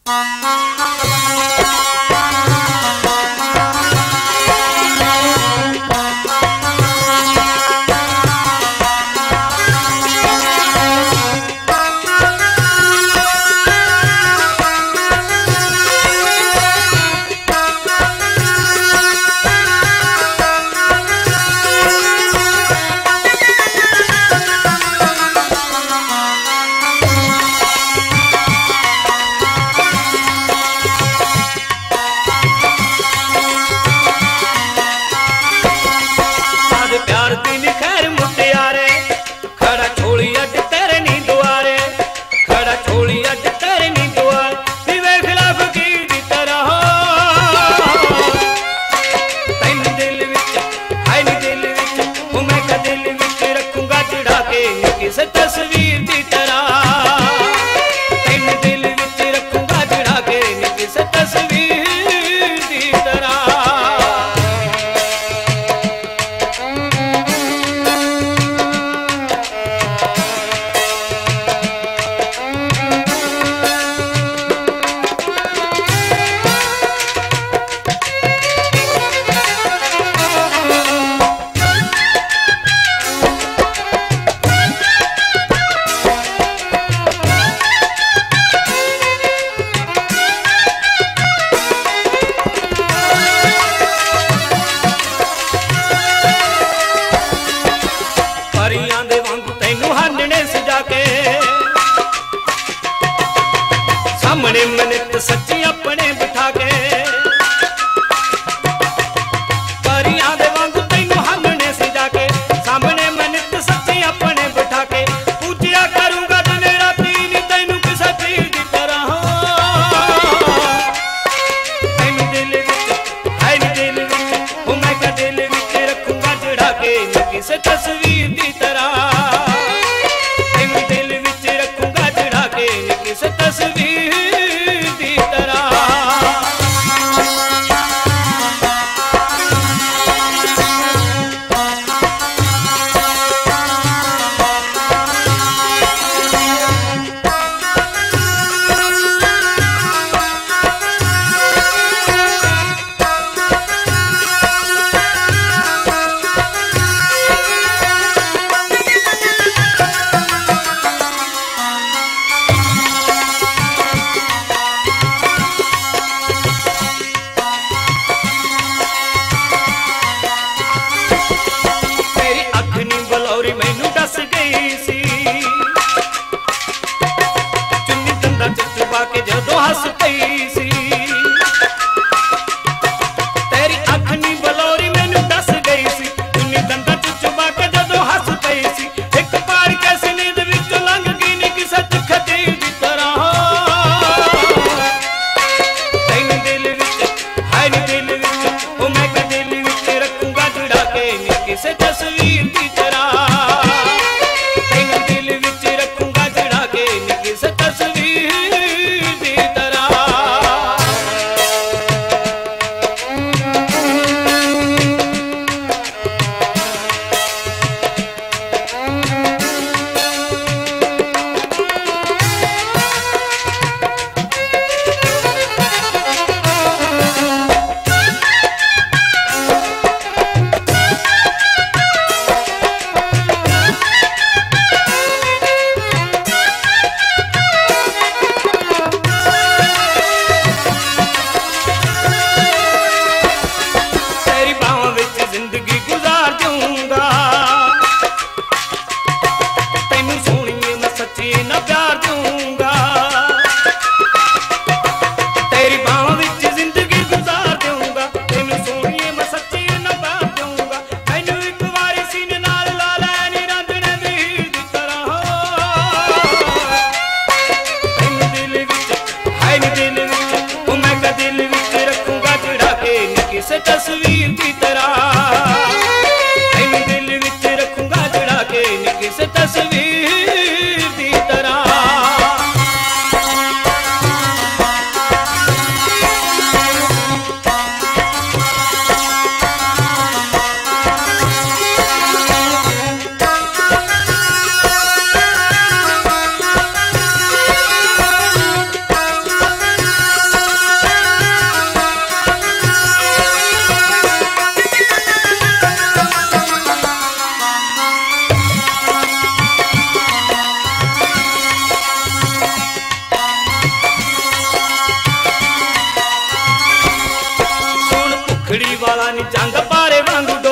मनित सच्ची अपने बिठा के परियां दे वांगू तैनू हमने सजा के सामने मनित सच्ची अपने बिठा के पूजिया करूंगा दिन राती नी तैनू किसे पीर दी तरह तैनू दिल विच है नी दिल विच ओ मैं का दिल विच रखूंगा जड़ा के नी किसे तस्वीर दी तरह तैनू दिल विच रखूंगा जड़ा के नी किसे तस्वीर के जदों हस पई सी तेरी अख नी बलौरी मैनू दस गई सी चुन्नी दंदा च चुबा के जदों हस पई सी एक पार कैसी नींद विचों लंघ गई नी किसे खती दी तरह तैनू दिल विच है नी दिल विच ओ मैं का दिल विच रखूंगा जुड़ा के नी किसे तस्वीर दी तरह तैनू दिल विच रखूंगा जुड़ा के नी किसे तस्वीर दी तरह। वाला नी जंग पारे वांगू